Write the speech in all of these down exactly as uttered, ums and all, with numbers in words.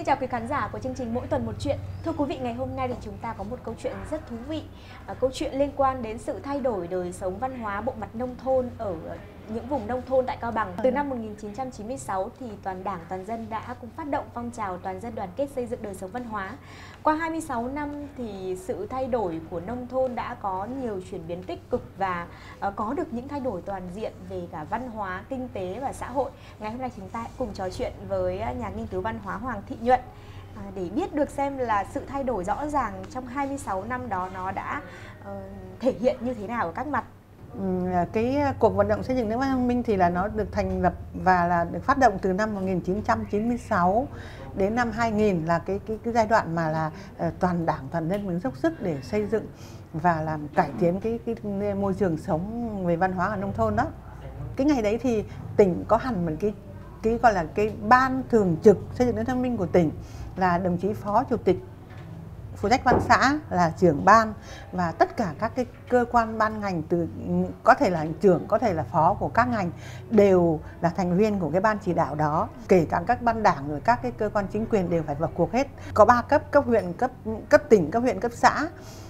chào quý khán giả của chương trình Mỗi Tuần Một Chuyện. Thưa quý vị, ngày hôm nay thì chúng ta có một câu chuyện rất thú vị. à, Câu chuyện liên quan đến sự thay đổi đời sống văn hóa bộ mặt nông thôn ở những vùng nông thôn tại Cao Bằng. Từ năm một nghìn chín trăm chín mươi sáu thì toàn Đảng toàn dân đã cùng phát động phong trào toàn dân đoàn kết xây dựng đời sống văn hóa. Qua hai mươi sáu năm thì sự thay đổi của nông thôn đã có nhiều chuyển biến tích cực và uh, có được những thay đổi toàn diện về cả văn hóa, kinh tế và xã hội. Ngày hôm nay chúng ta cùng trò chuyện với nhà nghiên cứu văn hóa Hoàng Thị Nhuận à, để biết được xem là sự thay đổi rõ ràng trong hai mươi sáu năm đó nó đã uh, thể hiện như thế nào ở các mặt. Cái cuộc vận động xây dựng nước văn minh thì là nó được thành lập và là được phát động từ năm một nghìn chín trăm chín mươi sáu đến năm hai nghìn, là cái cái, cái giai đoạn mà là uh, toàn Đảng toàn dân mình dốc sức để xây dựng và làm cải tiến cái, cái môi trường sống về văn hóa ở nông thôn đó. Cái ngày đấy thì tỉnh có hẳn một cái cái gọi là cái ban thường trực xây dựng nước văn minh của tỉnh, là đồng chí phó chủ tịch phụ trách văn xã là trưởng ban, và tất cả các cái cơ quan ban ngành, từ có thể là trưởng, có thể là phó của các ngành, đều là thành viên của cái ban chỉ đạo đó. Kể cả các ban đảng rồi các cái cơ quan chính quyền đều phải vào cuộc hết. Có ba cấp: cấp huyện, cấp cấp tỉnh, cấp huyện, cấp xã,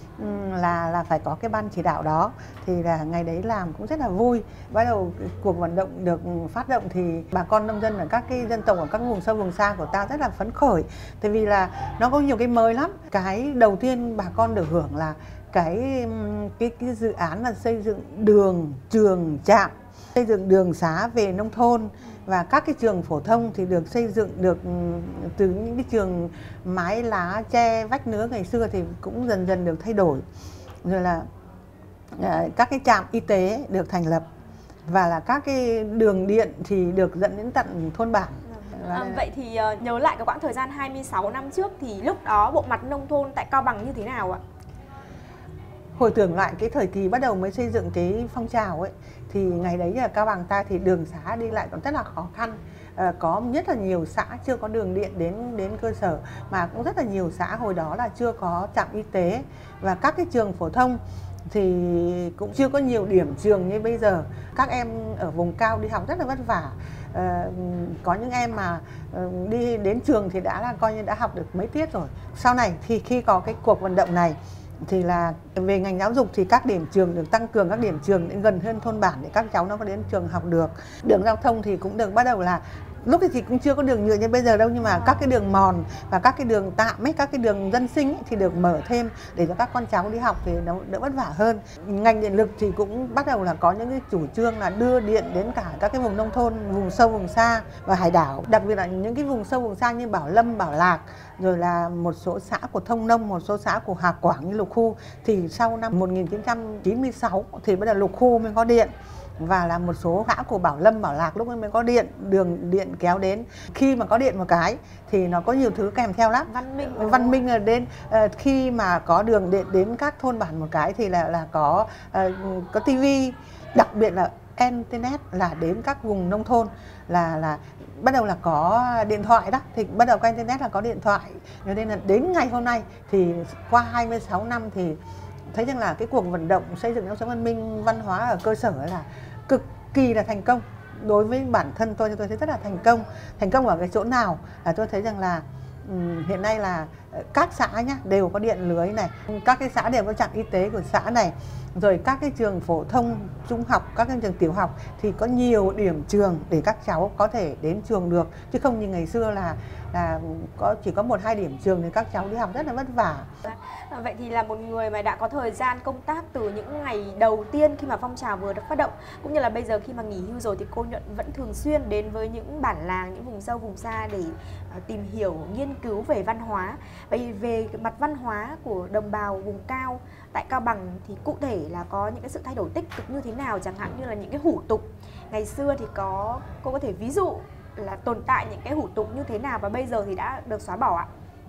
là là phải có cái ban chỉ đạo đó. Thì là ngày đấy làm cũng rất là vui. Bắt đầu cuộc vận động được phát động thì bà con nông dân ở các cái dân tộc ở các vùng sâu vùng xa của ta rất là phấn khởi, tại vì là nó có nhiều cái mới lắm. Cái đầu tiên bà con được hưởng là cái cái cái dự án là xây dựng đường, trường, trạm, xây dựng đường xá về nông thôn, và các cái trường phổ thông thì được xây dựng được từ những cái trường mái lá tre vách nứa ngày xưa thì cũng dần dần được thay đổi. Rồi là uh, các cái trạm y tế được thành lập, và là các cái đường điện thì được dẫn đến tận thôn bản. À, vậy thì uh, nhớ lại cái quãng thời gian hai mươi sáu năm trước thì lúc đó bộ mặt nông thôn tại Cao Bằng như thế nào ạ? Hồi tưởng lại cái thời kỳ bắt đầu mới xây dựng cái phong trào ấy, thì ngày đấy là Cao Bằng ta thì đường xá đi lại còn rất là khó khăn. À, có rất là nhiều xã chưa có đường điện đến đến cơ sở, mà cũng rất là nhiều xã hồi đó là chưa có trạm y tế, và các cái trường phổ thông thì cũng chưa có nhiều điểm trường như bây giờ. Các em ở vùng cao đi học rất là vất vả. À, có những em mà uh, đi đến trường thì đã là coi như đã học được mấy tiết rồi. Sau này thì khi có cái cuộc vận động này thì là về ngành giáo dục thì các điểm trường được tăng cường, các điểm trường đến gần hơn thôn bản để các cháu nó có đến trường học được. Đường giao thông thì cũng được bắt đầu là lúc thì cũng chưa có đường nhựa như bây giờ đâu, nhưng mà các cái đường mòn và các cái đường tạm ấy, các cái đường dân sinh ấy, thì được mở thêm để cho các con cháu đi học thì nó đỡ vất vả hơn. Ngành điện lực thì cũng bắt đầu là có những cái chủ trương là đưa điện đến cả các cái vùng nông thôn, vùng sâu vùng xa và hải đảo, đặc biệt là những cái vùng sâu vùng xa như Bảo Lâm, Bảo Lạc, rồi là một số xã của Thông Nông, một số xã của Hà Quảng như Lục Khu. Thì sau năm một nghìn chín trăm chín mươi sáu thì bắt đầu Lục Khu mới có điện, và là một số xã của Bảo Lâm, Bảo Lạc lúc ấy mới có điện, đường điện kéo đến. Khi mà có điện một cái thì nó có nhiều thứ kèm theo lắm. Văn minh. Văn minh là đến uh, khi mà có đường điện đến các thôn bản một cái thì là là có uh, có tivi, đặc biệt là internet là đến các vùng nông thôn, là là bắt đầu là có điện thoại đó, thì bắt đầu có internet là có điện thoại. Cho nên là đến ngày hôm nay thì qua hai mươi sáu năm thì thấy rằng là cái cuộc vận động xây dựng nông thôn văn minh văn hóa ở cơ sở là cực kỳ là thành công. Đối với bản thân tôi thì tôi thấy rất là thành công. Thành công ở cái chỗ nào là tôi thấy rằng là um, hiện nay là các xã nhá đều có điện lưới này, các cái xã đều có trạm y tế của xã này, rồi các cái trường phổ thông trung học, các cái trường tiểu học thì có nhiều điểm trường để các cháu có thể đến trường được, chứ không như ngày xưa là là có chỉ có một hai điểm trường thì các cháu đi học rất là vất vả. À, vậy thì là một người mà đã có thời gian công tác từ những ngày đầu tiên khi mà phong trào vừa được phát động, cũng như là bây giờ khi mà nghỉ hưu rồi, thì cô Nhuận vẫn thường xuyên đến với những bản làng, những vùng sâu vùng xa để uh, tìm hiểu, nghiên cứu về văn hóa. Vậy về mặt văn hóa của đồng bào vùng cao tại Cao Bằng thì cụ thể là có những cái sự thay đổi tích cực như thế nào, chẳng hạn như là những cái hủ tục ngày xưa thì có, cô có thể ví dụ là tồn tại những cái hủ tục như thế nào và bây giờ thì đã được xóa bỏ ạ?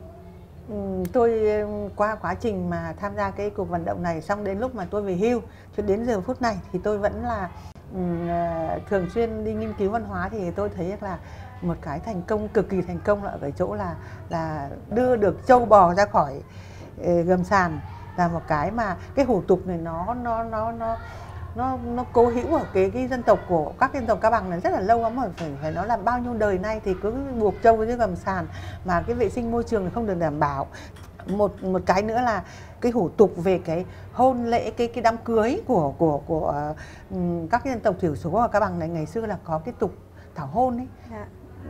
Ừ, tôi qua quá trình mà tham gia cái cuộc vận động này, xong đến lúc mà tôi về hưu cho đến giờ phút này thì tôi vẫn là um, thường xuyên đi nghiên cứu văn hóa. Thì tôi thấy là một cái thành công, cực kỳ thành công là ở cái chỗ là là đưa được trâu bò ra khỏi uh, gầm sàn, là một cái mà cái hủ tục này nó nó nó nó nó nó cố hữu ở cái cái dân tộc của các dân tộc Cao Bằng này rất là lâu lắm rồi, phải phải nói là bao nhiêu đời nay thì cứ buộc trâu dưới gầm sàn mà cái vệ sinh môi trường không được đảm bảo. Một một cái nữa là cái hủ tục về cái hôn lễ, cái cái đám cưới của của của um, các cái dân tộc thiểu số ở Cao Bằng này, ngày xưa là có cái tục tảo hôn ấy. Dạ.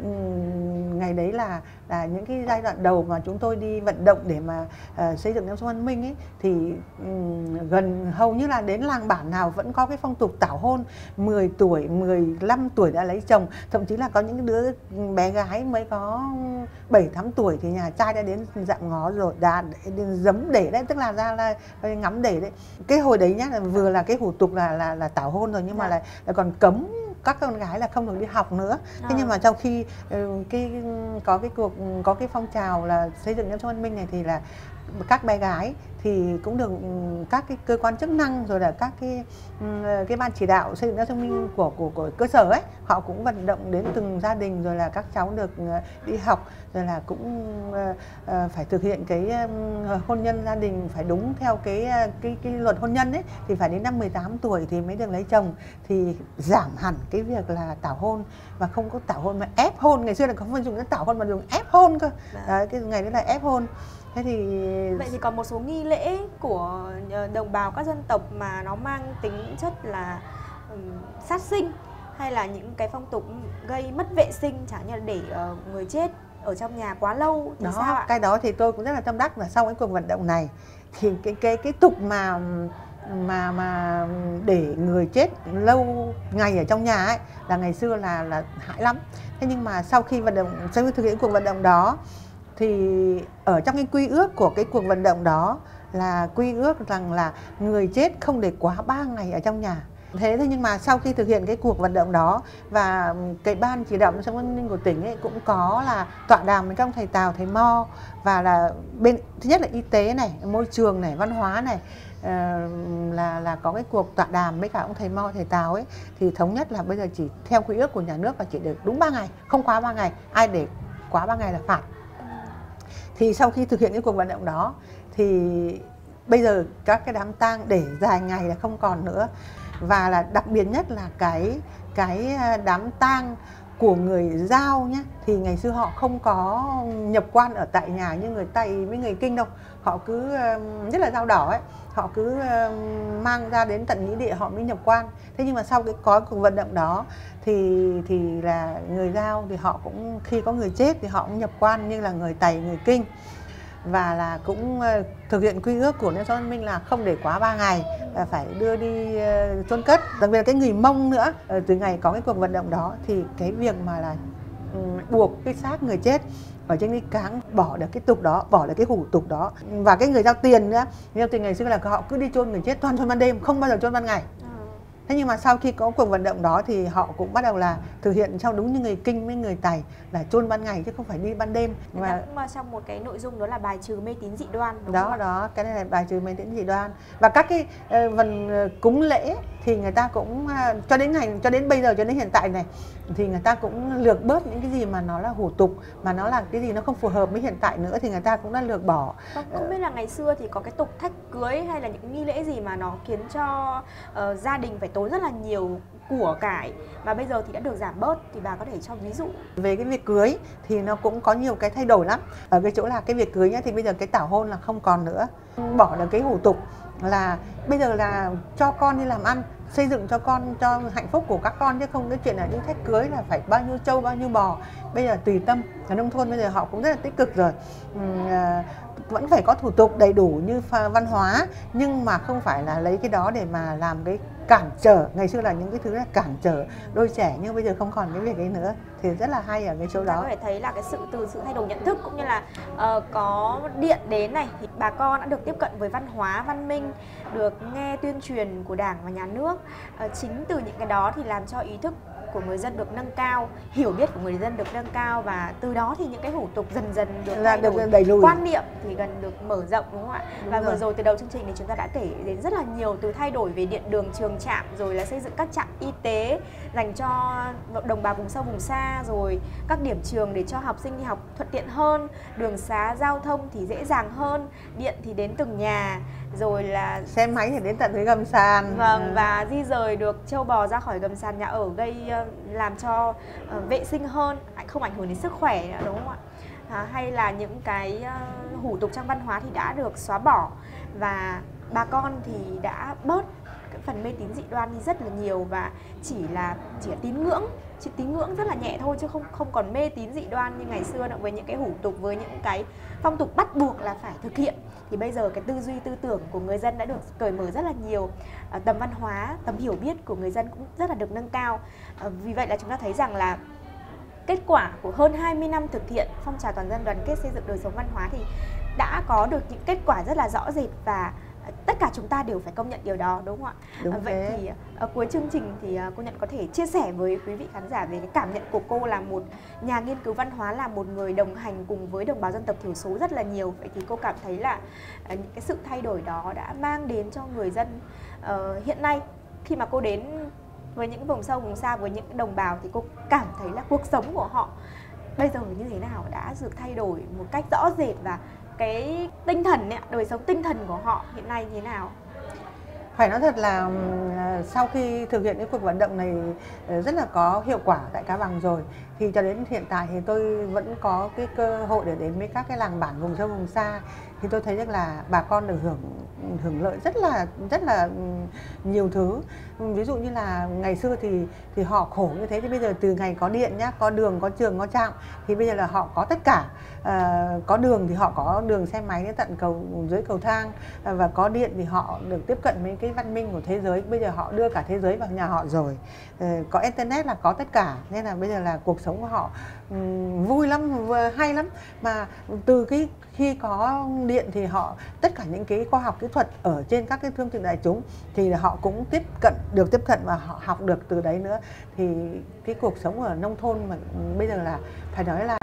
Um, ngày đấy là là những cái giai đoạn đầu mà chúng tôi đi vận động để mà uh, xây dựng nếp sống văn minh ấy, thì um, gần hầu như là đến làng bản nào vẫn có cái phong tục tảo hôn. Mười tuổi, mười lăm tuổi đã lấy chồng, thậm chí là có những đứa bé gái mới có bảy tám tuổi thì nhà trai đã đến dạm ngó rồi, đã giấm để đấy, tức là ra là ngắm để đấy. Cái hồi đấy nhá, là vừa là cái hủ tục là là là tảo hôn rồi, nhưng mà lại là còn cấm các con gái là không được đi học nữa. Thế nhưng mà sau khi cái có cái cuộc có cái phong trào là xây dựng nếp sống văn minh này thì là các bé gái thì cũng được các cái cơ quan chức năng rồi là các cái cái ban chỉ đạo xây dựng nếp sống văn minh của của của cơ sở ấy, họ cũng vận động đến từng gia đình rồi là các cháu được đi học, rồi là cũng uh, phải thực hiện cái um, hôn nhân gia đình phải đúng theo cái cái cái luật hôn nhân ấy, thì phải đến năm mười tám tuổi thì mới được lấy chồng, thì giảm hẳn cái việc là tảo hôn, và không có tảo hôn mà ép hôn. Ngày xưa là không phải dùng cái tảo hôn mà dùng ép hôn cơ. Đấy, cái ngày đấy là ép hôn. Thế thì vậy thì có một số nghi lễ của đồng bào các dân tộc mà nó mang tính chất là um, sát sinh, hay là những cái phong tục gây mất vệ sinh, chẳng như là để uh, người chết ở trong nhà quá lâu thì đó, sao ạ? Cái đó thì tôi cũng rất là tâm đắc là sau cái cuộc vận động này thì cái cái cái tục mà mà mà để người chết lâu ngày ở trong nhà ấy là ngày xưa là là hại lắm. Thế nhưng mà sau khi vận động, sau khi thực hiện cuộc vận động đó thì ở trong cái quy ước của cái cuộc vận động đó là quy ước rằng là người chết không để quá ba ngày ở trong nhà. Thế thế nhưng mà sau khi thực hiện cái cuộc vận động đó, và cái ban chỉ đạo nếp sống văn minh của tỉnh ấy cũng có là tọa đàm với các thầy Tào, thầy Mo, và là bên thứ nhất là y tế này, môi trường này, văn hóa này, uh, là là có cái cuộc tọa đàm với cả ông thầy Mo, thầy Tào ấy, thì thống nhất là bây giờ chỉ theo quy ước của nhà nước là chỉ được đúng ba ngày, không quá ba ngày, ai để quá ba ngày là phạt. Thì sau khi thực hiện cái cuộc vận động đó thì bây giờ các cái đám tang để dài ngày là không còn nữa. Và là đặc biệt nhất là cái cái đám tang của người Dao nhé, thì ngày xưa họ không có nhập quan ở tại nhà như người Tây với người Kinh đâu. Họ cứ, nhất là Dao đỏ ấy, họ cứ mang ra đến tận nghĩa địa họ mới nhập quan. Thế nhưng mà sau cái có cuộc vận động đó thì thì là người Dao thì họ cũng khi có người chết thì họ cũng nhập quan như là người Tây, người Kinh. Và là cũng thực hiện quy ước của nếp sống văn minh là không để quá ba ngày, là phải đưa đi chôn cất. Đặc biệt là cái người Mông nữa, từ ngày có cái cuộc vận động đó thì cái việc mà là buộc cái xác người chết ở trên cái cáng, bỏ được cái tục đó, bỏ được cái hủ tục đó. Và cái người giao tiền nữa, giao tiền ngày xưa là họ cứ đi chôn người chết toàn chôn ban đêm, không bao giờ chôn ban ngày. Thế nhưng mà sau khi có cuộc vận động đó thì họ cũng bắt đầu là thực hiện theo đúng như người Kinh với người Tày là chôn ban ngày chứ không phải đi ban đêm. Và cũng trong một cái nội dung đó là bài trừ mê tín dị đoan, đúng đó không? Đó, cái này là bài trừ mê tín dị đoan. Và các cái uh, phần uh, cúng lễ thì người ta cũng uh, cho đến ngày cho đến bây giờ, cho đến hiện tại này thì người ta cũng lược bớt những cái gì mà nó là hủ tục, mà nó là cái gì nó không phù hợp với hiện tại nữa thì người ta cũng đã lược bỏ. Không, không biết là ngày xưa thì có cái tục thách cưới hay là những nghi lễ gì mà nó khiến cho uh, gia đình phải tốn rất là nhiều của cải mà bây giờ thì đã được giảm bớt, thì bà có thể cho ví dụ? Về cái việc cưới thì nó cũng có nhiều cái thay đổi lắm. Ở cái chỗ là cái việc cưới nhá, thì bây giờ cái tảo hôn là không còn nữa, bỏ được cái hủ tục là bây giờ là cho con đi làm ăn, xây dựng cho con, cho hạnh phúc của các con, chứ không cái chuyện là những thách cưới là phải bao nhiêu trâu bao nhiêu bò. Bây giờ tùy tâm. Ở nông thôn bây giờ họ cũng rất là tích cực rồi, uhm, à, vẫn phải có thủ tục đầy đủ như văn hóa, nhưng mà không phải là lấy cái đó để mà làm cái cản trở. Ngày xưa là những cái thứ là cản trở đôi trẻ, nhưng bây giờ không còn cái việc ấy nữa, thì rất là hay ở cái chỗ đó. Có thể thấy là cái sự từ sự thay đổi nhận thức cũng như là uh, có điện đến này thì bà con đã được tiếp cận với văn hóa, văn minh, được nghe tuyên truyền của Đảng và Nhà nước. Uh, chính từ những cái đó thì làm cho ý thức của người dân được nâng cao, hiểu biết của người dân được nâng cao, và từ đó thì những cái hủ tục dần dần được là thay đổi, được đẩy lùi, quan niệm thì gần được mở rộng, đúng không ạ? Đúng và rồi. Vừa rồi từ đầu chương trình thì chúng ta đã kể đến rất là nhiều, từ thay đổi về điện đường, trường trạm, rồi là xây dựng các trạm y tế dành cho đồng bào vùng sâu vùng xa, rồi các điểm trường để cho học sinh đi học thuận tiện hơn, đường xá giao thông thì dễ dàng hơn, điện thì đến từng nhà, rồi là xe máy thì đến tận dưới gầm sàn. Vâng, ừ. và di rời được trâu bò ra khỏi gầm sàn nhà ở, gây uh, làm cho uh, vệ sinh hơn, không ảnh hưởng đến sức khỏe nữa, đúng không ạ? À, hay là những cái uh, hủ tục trong văn hóa thì đã được xóa bỏ, và bà con thì đã bớt cái phần mê tín dị đoan đi rất là nhiều, và chỉ là chỉ là tín ngưỡng, chỉ tín ngưỡng rất là nhẹ thôi, chứ không không còn mê tín dị đoan như ngày xưa nữa, với những cái hủ tục, với những cái phong tục bắt buộc là phải thực hiện. Thì bây giờ cái tư duy tư tưởng của người dân đã được cởi mở rất là nhiều, à, tầm văn hóa, tầm hiểu biết của người dân cũng rất là được nâng cao. À, vì vậy là chúng ta thấy rằng là kết quả của hơn hai mươi năm thực hiện phong trào toàn dân đoàn kết xây dựng đời sống văn hóa thì đã có được những kết quả rất là rõ rệt, và tất cả chúng ta đều phải công nhận điều đó, đúng không ạ? Đúng à, Vậy thế. thì ở cuối chương trình thì cô Nhận có thể chia sẻ với quý vị khán giả về cái cảm nhận của cô là một nhà nghiên cứu văn hóa, là một người đồng hành cùng với đồng bào dân tộc thiểu số rất là nhiều. Vậy thì cô cảm thấy là những cái sự thay đổi đó đã mang đến cho người dân uh, hiện nay, khi mà cô đến với những vùng sâu vùng xa, với những đồng bào, thì cô cảm thấy là cuộc sống của họ bây giờ như thế nào, đã được thay đổi một cách rõ rệt, và cái tinh thần ấy, đời sống tinh thần của họ hiện nay như thế nào? Phải nói thật là sau khi thực hiện cái cuộc vận động này rất là có hiệu quả tại Cao Bằng rồi, thì cho đến hiện tại thì tôi vẫn có cái cơ hội để đến với các cái làng bản vùng sâu vùng xa, thì tôi thấy rằng là bà con được hưởng hưởng lợi rất là rất là nhiều thứ. Ví dụ như là ngày xưa thì thì họ khổ như thế, thì bây giờ từ ngày có điện nhá, có đường, có trường, có trạm, thì bây giờ là họ có tất cả. À, có đường thì họ có đường xe máy đến tận cầu dưới cầu thang, à, và có điện thì họ được tiếp cận với cái văn minh của thế giới. Bây giờ họ đưa cả thế giới vào nhà họ rồi. À, có internet là có tất cả, nên là bây giờ là cuộc sống của họ um, vui lắm, hay lắm. Mà từ cái khi có điện thì họ tất cả những cái khoa học kỹ thuật ở trên các cái phương tiện đại chúng thì họ cũng tiếp cận được tiếp cận và họ học được từ đấy nữa. Thì cái cuộc sống ở nông thôn mà bây giờ là phải nói là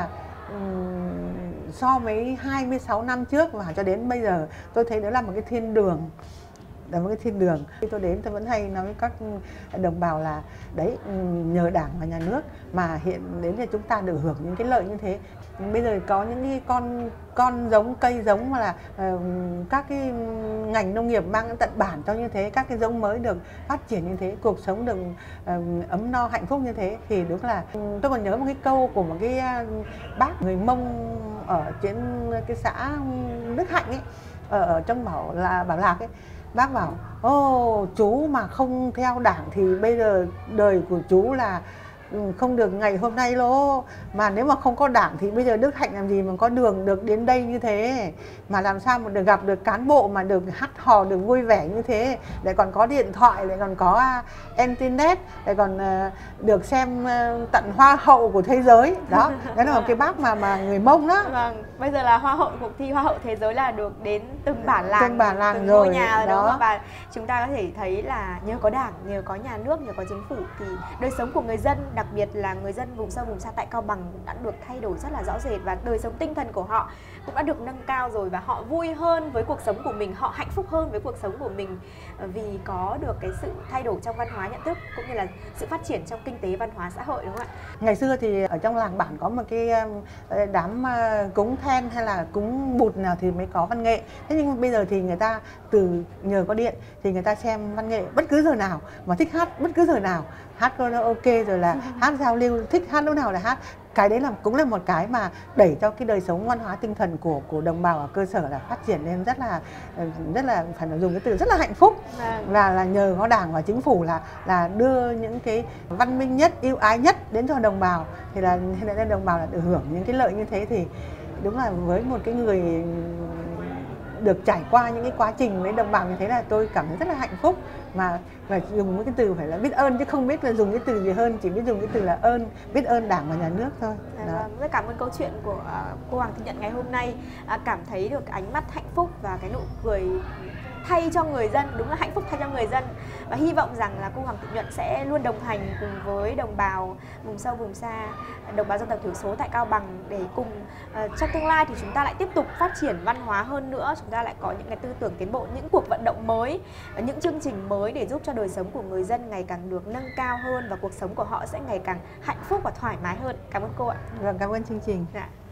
um, so với hai mươi sáu năm trước và cho đến bây giờ, tôi thấy đó là một cái thiên đường. Là một cái thiên đường. Khi tôi đến tôi vẫn hay nói với các đồng bào là đấy, nhờ Đảng và Nhà nước mà hiện đến thì chúng ta được hưởng những cái lợi như thế. Bây giờ có những cái con con giống, cây giống mà là uh, các cái ngành nông nghiệp mang tận bản cho như thế, các cái giống mới được phát triển như thế, cuộc sống được uh, ấm no hạnh phúc như thế, thì đúng là tôi còn nhớ một cái câu của một cái bác người Mông ở trên cái xã Đức Hạnh ấy, ở trong bảo là Bảo Lạc ấy. Bác bảo, ô chú mà không theo Đảng thì bây giờ đời của chú là không được ngày hôm nay lô. Mà nếu mà không có Đảng thì bây giờ Đức Hạnh làm gì mà có đường được đến đây như thế. Mà làm sao mà được gặp được cán bộ mà được hát hò, được vui vẻ như thế. Lại còn có điện thoại, lại còn có internet, lại còn được xem tận hoa hậu của thế giới. Đó, đó là một cái bác mà mà người Mông đó. Vâng, bây giờ là hoa hậu, cuộc thi hoa hậu thế giới là được đến từng bản làng, từng bản làng từng rồi, ngôi nhà đó. đó. Và chúng ta có thể thấy là nhờ có Đảng, nhờ có nhà nước, nhờ có chính phủ thì đời sống của người dân, đặc biệt là người dân vùng sâu vùng xa tại Cao Bằng đã được thay đổi rất là rõ rệt, và đời sống tinh thần của họ cũng đã được nâng cao rồi, và họ vui hơn với cuộc sống của mình, họ hạnh phúc hơn với cuộc sống của mình vì có được cái sự thay đổi trong văn hóa nhận thức cũng như là sự phát triển trong kinh tế văn hóa xã hội, đúng không ạ? Ngày xưa thì ở trong làng bản có một cái đám cúng then hay là cúng bụt nào thì mới có văn nghệ. Thế nhưng bây giờ thì người ta từ nhờ có điện thì người ta xem văn nghệ bất cứ giờ nào, mà thích hát bất cứ giờ nào, hát karaoke rồi là hát giao lưu, thích hát lúc nào là hát. Cái đấy là cũng là một cái mà đẩy cho cái đời sống văn hóa tinh thần của của đồng bào ở cơ sở là phát triển lên rất là rất là phải dùng cái từ rất là hạnh phúc. Vâng. Và là nhờ có Đảng và chính phủ là là đưa những cái văn minh nhất, ưu ái nhất đến cho đồng bào, thì là nên đồng bào là được hưởng những cái lợi như thế. Thì đúng là với một cái người được trải qua những cái quá trình với đồng bào như thế là tôi cảm thấy rất là hạnh phúc. Mà phải dùng cái từ phải là biết ơn, chứ không biết là dùng cái từ gì hơn, chỉ biết dùng cái từ là ơn, biết ơn Đảng và Nhà nước thôi. À, rất cảm ơn câu chuyện của cô Hoàng Thị Nhận ngày hôm nay, à, cảm thấy được ánh mắt hạnh phúc và cái nụ cười thay cho người dân, đúng là hạnh phúc thay cho người dân, và hy vọng rằng là cô Hoàng Thị Nhuận sẽ luôn đồng hành cùng với đồng bào vùng sâu vùng xa, đồng bào dân tộc thiểu số tại Cao Bằng, để cùng uh, trong tương lai thì chúng ta lại tiếp tục phát triển văn hóa hơn nữa, chúng ta lại có những cái tư tưởng tiến bộ, những cuộc vận động mới, những chương trình mới để giúp cho đời sống của người dân ngày càng được nâng cao hơn, và cuộc sống của họ sẽ ngày càng hạnh phúc và thoải mái hơn. Cảm ơn cô ạ. Vâng, cảm ơn chương trình. Dạ.